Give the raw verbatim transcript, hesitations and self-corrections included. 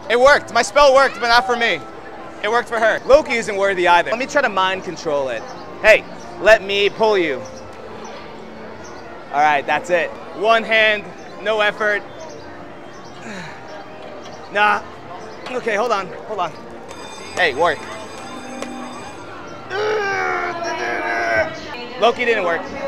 It worked. My spell worked, but not for me. It worked for her. Loki isn't worthy either. Let me try to mind control it. Hey, let me pull you. All right, that's it. One hand, no effort. Nah. Okay, hold on, hold on. Hey, work. Loki didn't work.